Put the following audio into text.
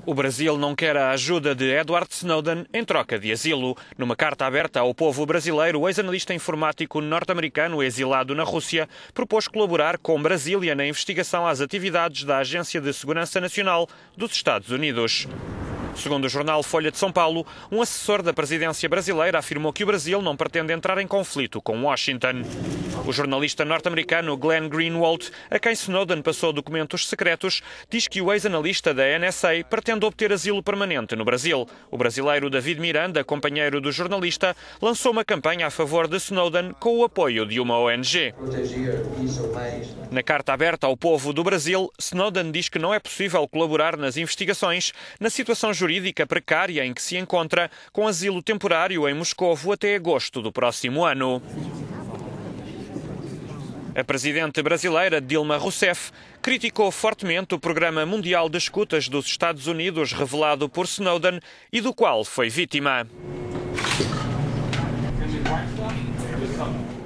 O Brasil não quer a ajuda de Edward Snowden em troca de asilo. Numa carta aberta ao povo brasileiro, o ex-analista informático norte-americano exilado na Rússia propôs colaborar com Brasília na investigação às atividades da Agência de Segurança Nacional dos Estados Unidos. Segundo o jornal Folha de São Paulo, um assessor da presidência brasileira afirmou que o Brasil não pretende entrar em conflito com Washington. O jornalista norte-americano Glenn Greenwald, a quem Snowden passou documentos secretos, diz que o ex-analista da NSA pretende obter asilo permanente no Brasil. O brasileiro David Miranda, companheiro do jornalista, lançou uma campanha a favor de Snowden com o apoio de uma ONG. Na carta aberta ao povo do Brasil, Snowden diz que não é possível colaborar nas investigações na situação jurídica precária em que se encontra, com asilo temporário em Moscovo até agosto do próximo ano. A presidente brasileira Dilma Rousseff criticou fortemente o Programa Mundial de Escutas dos Estados Unidos revelado por Snowden e do qual foi vítima.